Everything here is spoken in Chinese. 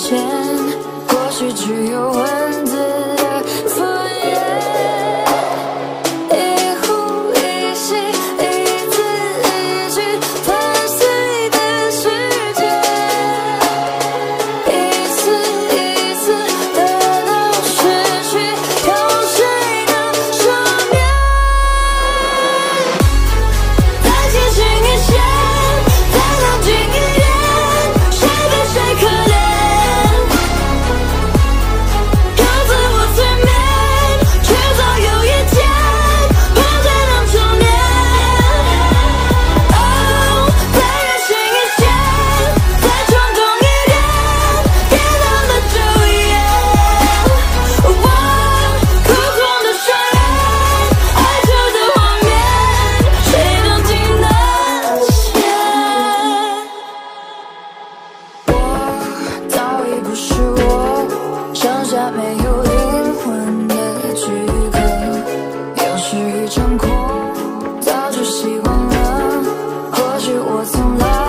现，或许只有文字的敷衍。一呼一吸，一字一句，破碎的世界，一次一次得到失去，有谁能赦免？再前行一些，再靠近一点，谁比谁可怜？有自我催眠，迟早有一天我才能成年。哦，再远行一些，再冲动一点，别那么久远。我哭红的双眼，哀愁的画面，谁都听得见。我早已不是我，剩下没有灵魂的躯壳，又是一场空，早就习惯了。或许我从来